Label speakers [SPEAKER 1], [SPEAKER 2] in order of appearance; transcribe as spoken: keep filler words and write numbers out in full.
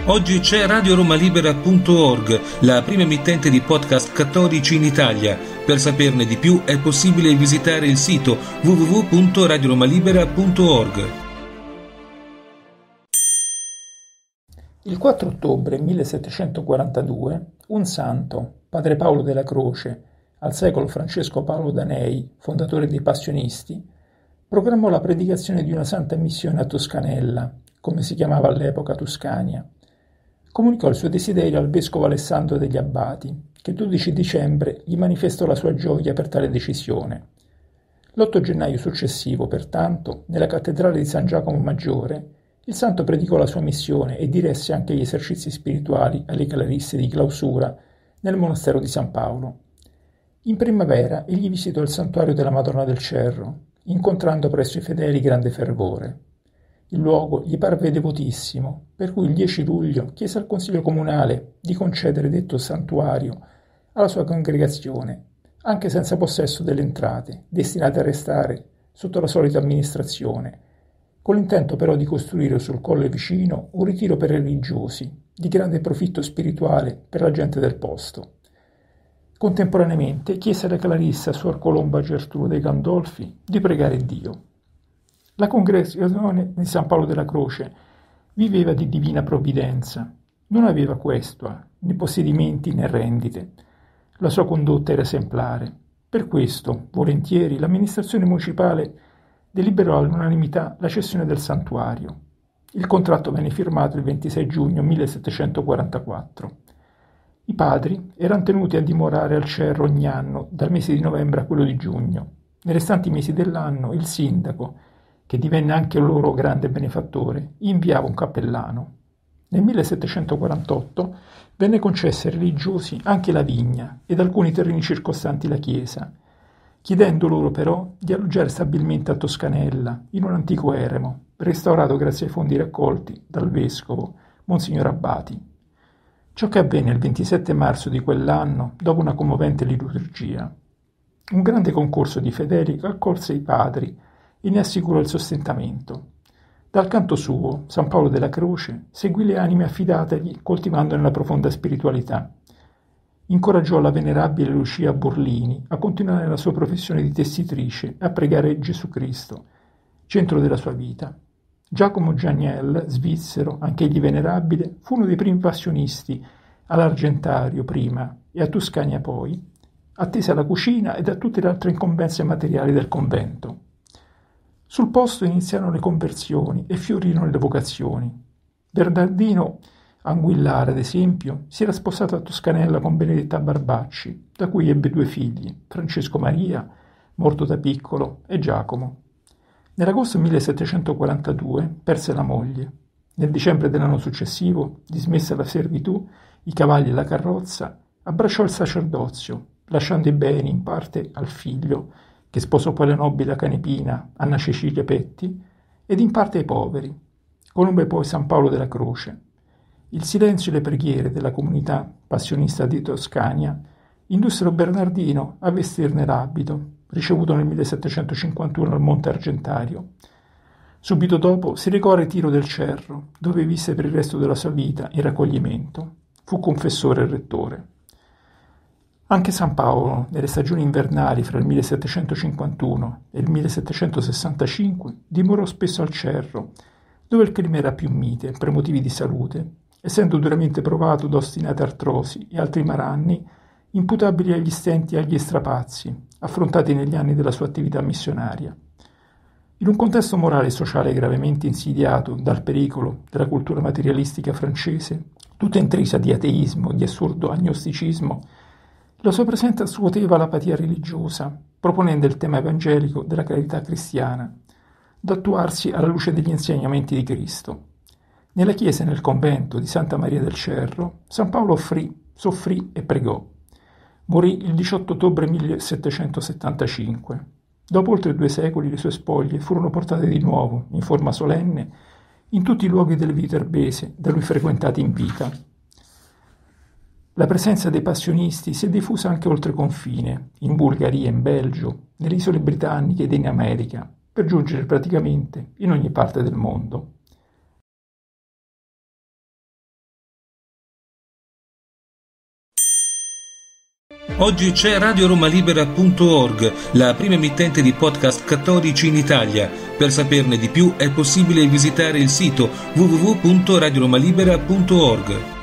[SPEAKER 1] Oggi c'è radio roma libera punto org, la prima emittente di podcast cattolici in Italia. Per saperne di più è possibile visitare il sito w w w punto radio roma libera punto org.
[SPEAKER 2] Il quattro ottobre millesettecentoquarantadue, un santo, padre Paolo della Croce, al secolo Francesco Paolo Danei, fondatore dei Passionisti, programmò la predicazione di una santa missione a Toscanella, come si chiamava all'epoca Tuscania. Comunicò il suo desiderio al vescovo Alessandro degli Abbati, che il dodici dicembre gli manifestò la sua gioia per tale decisione. L'otto gennaio successivo, pertanto, nella cattedrale di San Giacomo Maggiore, il santo predicò la sua missione e diresse anche gli esercizi spirituali alle clarisse di clausura nel monastero di San Paolo. In primavera egli visitò il santuario della Madonna del Cerro, incontrando presso i fedeli grande fervore. Il luogo gli parve devotissimo, per cui il dieci luglio chiese al Consiglio Comunale di concedere detto santuario alla sua congregazione, anche senza possesso delle entrate, destinate a restare sotto la solita amministrazione, con l'intento però di costruire sul colle vicino un ritiro per religiosi, di grande profitto spirituale per la gente del posto. Contemporaneamente chiese alla clarissa Suor Colomba Gertrude Gandolfi di pregare Dio. La congregazione di San Paolo della Croce viveva di divina provvidenza, non aveva questua, né possedimenti né rendite. La sua condotta era esemplare. Per questo, volentieri, l'amministrazione municipale deliberò all'unanimità la cessione del santuario. Il contratto venne firmato il ventisei giugno millesettecentoquarantaquattro. I padri erano tenuti a dimorare al Cerro ogni anno, dal mese di novembre a quello di giugno. Nei restanti mesi dell'anno il sindaco, che divenne anche il loro grande benefattore, inviava un cappellano. Nel millesettecentoquarantotto venne concessa ai religiosi anche la vigna ed alcuni terreni circostanti la chiesa, chiedendo loro però di alloggiare stabilmente a Toscanella, in un antico eremo, restaurato grazie ai fondi raccolti dal vescovo Monsignor Abbati. Ciò che avvenne il ventisette marzo di quell'anno, dopo una commovente liturgia. Un grande concorso di fedeli raccolse i padri e ne assicurò il sostentamento. Dal canto suo, San Paolo della Croce seguì le anime affidategli coltivandone la profonda spiritualità. Incoraggiò la venerabile Lucia Borlini a continuare la sua professione di tessitrice e a pregare Gesù Cristo, centro della sua vita. Giacomo Gianiel, svizzero, anch'egli venerabile, fu uno dei primi passionisti all'Argentario prima e a Tuscania poi, attesa alla cucina ed a tutte le altre incombenze materiali del convento. Sul posto iniziarono le conversioni e fiorirono le vocazioni. Bernardino Anguillare, ad esempio, si era sposato a Toscanella con Benedetta Barbacci, da cui ebbe due figli, Francesco Maria, morto da piccolo, e Giacomo. Nell'agosto millesettecentoquarantadue perse la moglie. Nel dicembre dell'anno successivo, dismessa la servitù, i cavalli e la carrozza, abbracciò il sacerdozio, lasciando i beni in parte al figlio, che sposò poi la nobile canepina Anna Cecilia Petti, ed in parte ai poveri. Conobbe poi San Paolo della Croce. Il silenzio e le preghiere della comunità passionista di Toscania indussero Bernardino a vestirne l'abito, ricevuto nel millesettecentocinquantuno al Monte Argentario. Subito dopo si recò al ritiro del Cerro, dove visse per il resto della sua vita in raccoglimento. Fu confessore e rettore. Anche San Paolo, nelle stagioni invernali fra il millesettecentocinquantuno e il millesettecentosessantacinque, dimorò spesso al Cerro, dove il clima era più mite per motivi di salute, essendo duramente provato da ostinate artrosi e altri malanni imputabili agli stenti e agli strapazzi, affrontati negli anni della sua attività missionaria. In un contesto morale e sociale gravemente insidiato dal pericolo della cultura materialistica francese, tutta intrisa di ateismo e di assurdo agnosticismo, la sua presenza scuoteva l'apatia religiosa, proponendo il tema evangelico della carità cristiana, da attuarsi alla luce degli insegnamenti di Cristo. Nella chiesa e nel convento di Santa Maria del Cerro, San Paolo offrì, soffrì e pregò. Morì il diciotto ottobre millesettecentosettantacinque. Dopo oltre due secoli le sue spoglie furono portate di nuovo, in forma solenne, in tutti i luoghi del Viterbese da lui frequentati in vita. La presenza dei passionisti si è diffusa anche oltre confine, in Bulgaria, in Belgio, nelle isole britanniche ed in America, per giungere praticamente in ogni parte del mondo.
[SPEAKER 1] Oggi c'è radio roma libera punto org, la prima emittente di podcast cattolici in Italia. Per saperne di più è possibile visitare il sito w w w punto radio roma libera punto org.